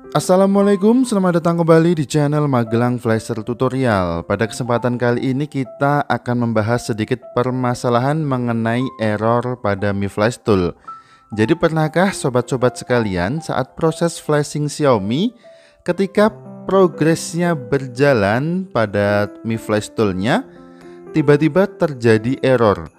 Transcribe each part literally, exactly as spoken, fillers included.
Assalamualaikum, selamat datang kembali di channel Magelang Flasher Tutorial. Pada kesempatan kali ini kita akan membahas sedikit permasalahan mengenai error pada Mi Flash Tool. Jadi pernahkah sobat-sobat sekalian saat proses flashing Xiaomi, ketika progresnya berjalan pada Mi Flash Tool-nya, tiba-tiba terjadi error.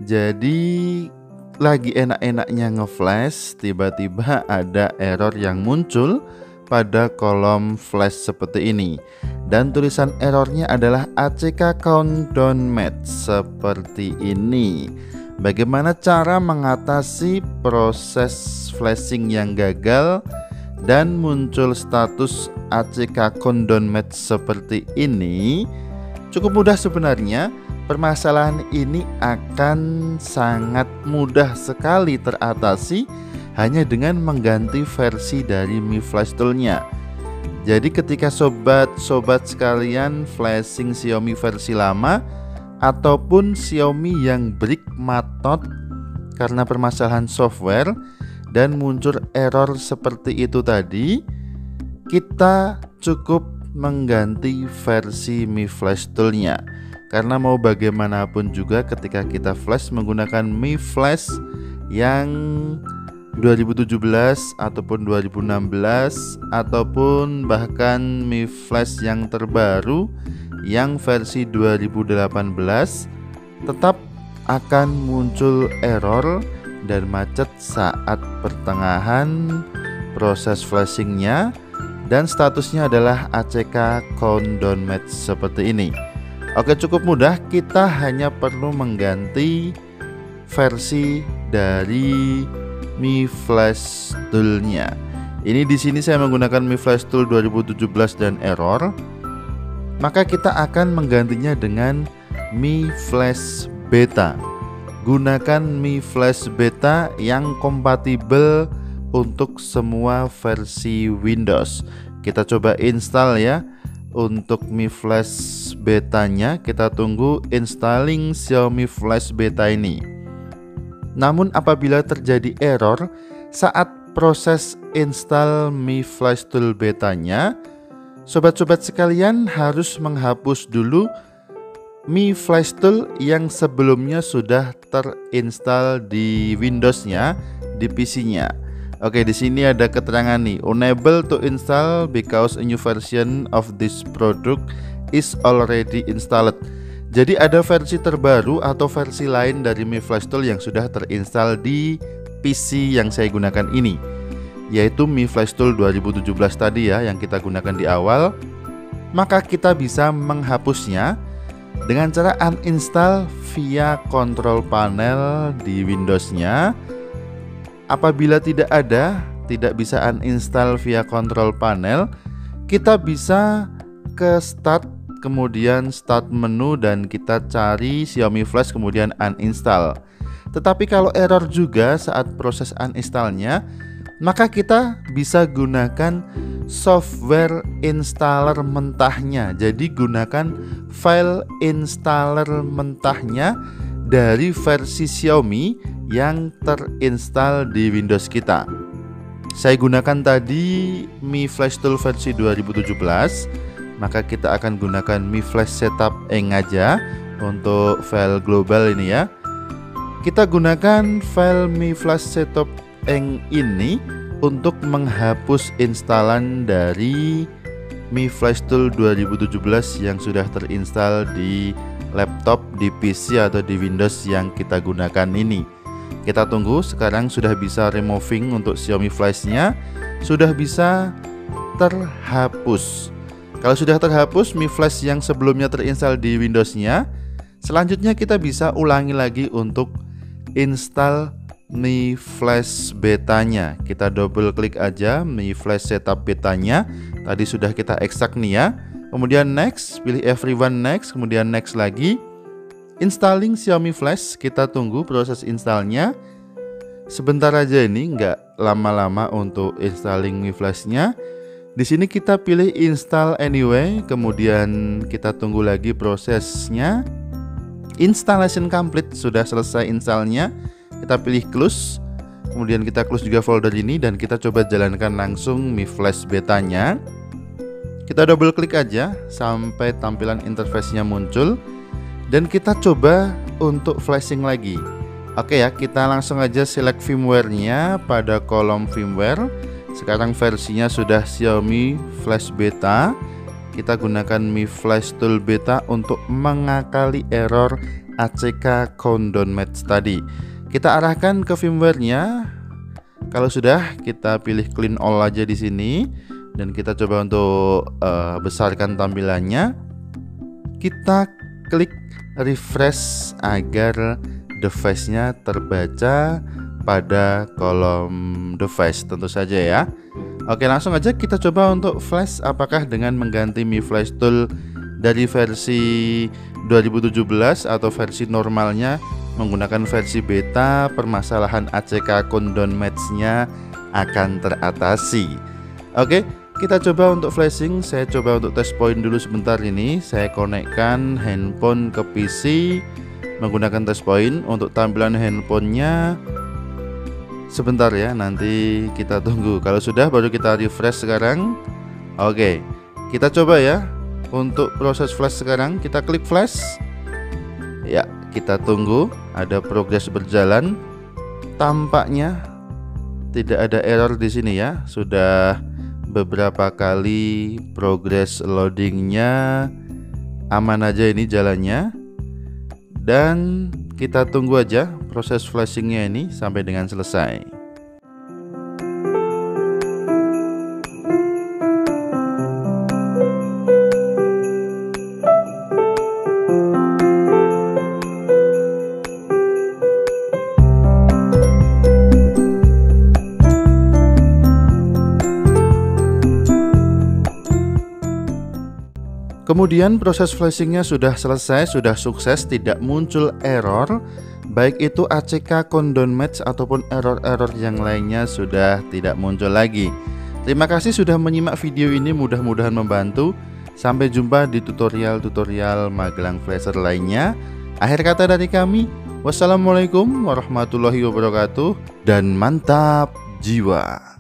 Jadi lagi enak-enaknya nge-flash, tiba-tiba ada error yang muncul pada kolom flash seperti ini, dan tulisan errornya adalah A C K countdown match seperti ini. Bagaimana cara mengatasi proses flashing yang gagal dan muncul status A C K countdown match seperti ini? Cukup mudah sebenarnya. Permasalahan ini akan sangat mudah sekali teratasi hanya dengan mengganti versi dari Mi Flash Tool-nya. Jadi ketika sobat-sobat sekalian flashing Xiaomi versi lama ataupun Xiaomi yang break matot karena permasalahan software dan muncul error seperti itu tadi, kita cukup mengganti versi Mi Flash Tool-nya. Karena mau bagaimanapun juga ketika kita flash menggunakan Mi Flash yang dua ribu tujuh belas ataupun dua ribu enam belas ataupun bahkan Mi Flash yang terbaru yang versi dua ribu delapan belas, tetap akan muncul error dan macet saat pertengahan proses flashingnya, dan statusnya adalah A C K countdown match seperti ini. Oke, cukup mudah, kita hanya perlu mengganti versi dari Mi Flash Tool-nya. Ini di sini saya menggunakan Mi Flash Tool dua ribu tujuh belas dan error. Maka kita akan menggantinya dengan Mi Flash Beta. Gunakan Mi Flash Beta yang kompatibel untuk semua versi Windows. Kita coba install ya. Untuk Mi Flash Beta-nya kita tunggu installing Xiaomi Flash Beta ini. Namun apabila terjadi error saat proses install Mi Flash Tool Beta-nya, sobat-sobat sekalian harus menghapus dulu Mi Flash Tool yang sebelumnya sudah terinstall di Windows-nya, di P C-nya. Oke, di sini ada keterangan nih, unable to install because a new version of this product is already installed. Jadi ada versi terbaru atau versi lain dari Mi Flash Tool yang sudah terinstall di P C yang saya gunakan ini, yaitu Mi Flash Tool dua ribu tujuh belas tadi ya, yang kita gunakan di awal. Maka kita bisa menghapusnya dengan cara uninstall via control panel di Windows-nya. Apabila tidak ada, tidak bisa uninstall via control panel, kita bisa ke start, kemudian start menu, dan kita cari Xiaomi Flash kemudian uninstall. Tetapi kalau error juga saat proses uninstallnya, maka kita bisa gunakan software installer mentahnya. Jadi gunakan file installer mentahnya dari versi Xiaomi yang terinstall di Windows kita. Saya gunakan tadi Mi Flash Tool versi dua ribu tujuh belas, maka kita akan gunakan Mi Flash Setup Eng aja untuk file global ini ya. Kita gunakan file Mi Flash Setup Eng ini untuk menghapus instalan dari Mi Flash Tool dua ribu tujuh belas yang sudah terinstall di laptop, di P C atau di Windows yang kita gunakan ini. Kita tunggu, sekarang sudah bisa removing untuk Xiaomi Flash-nya, sudah bisa terhapus. Kalau sudah terhapus Mi Flash yang sebelumnya terinstall di Windows-nya, selanjutnya kita bisa ulangi lagi untuk install Mi Flash Beta-nya. Kita double klik aja Mi Flash Setup Beta-nya. Tadi sudah kita ekstrak nih ya. Kemudian next, pilih everyone next, kemudian next lagi. Installing Xiaomi Flash, kita tunggu proses installnya. Sebentar aja ini, nggak lama-lama untuk installing Mi Flash-nya. Di sini kita pilih install anyway, kemudian kita tunggu lagi prosesnya. Installation complete, sudah selesai installnya. Kita pilih close. Kemudian kita close juga folder ini dan kita coba jalankan langsung Mi Flash betanya. Kita double klik aja sampai tampilan interface-nya muncul dan kita coba untuk flashing lagi. Oke ya, kita langsung aja select firmware-nya pada kolom firmware. Sekarang versinya sudah Xiaomi Flash Beta. Kita gunakan Mi Flash Tool Beta untuk mengakali error A C K countdown match tadi. Kita arahkan ke firmware-nya. Kalau sudah, kita pilih clean all aja di sini dan kita coba untuk uh, besarkan tampilannya. Kita klik refresh agar device-nya terbaca pada kolom device tentu saja ya. Oke, langsung aja kita coba untuk flash apakah dengan mengganti Mi Flash Tool dari versi dua ribu tujuh belas atau versi normalnya menggunakan versi beta, permasalahan A C K countdown match-nya akan teratasi. Oke, kita coba untuk flashing. Saya coba untuk test point dulu sebentar ini. Saya konekkan handphone ke P C menggunakan test point. Untuk tampilan handphonenya sebentar ya, nanti kita tunggu. Kalau sudah baru kita refresh sekarang. Oke, kita coba ya. Untuk proses flash sekarang kita klik flash. Ya, kita tunggu ada progres berjalan. Tampaknya tidak ada error di sini ya. Sudah beberapa kali progres loadingnya aman aja ini jalannya. Dan kita tunggu aja proses flashingnya ini sampai dengan selesai. Kemudian proses flashingnya sudah selesai, sudah sukses, tidak muncul error. Baik itu A C K countdown match ataupun error-error yang lainnya sudah tidak muncul lagi. Terima kasih sudah menyimak video ini, mudah-mudahan membantu. Sampai jumpa di tutorial-tutorial Magelang Flasher lainnya. Akhir kata dari kami, wassalamualaikum warahmatullahi wabarakatuh dan mantap jiwa.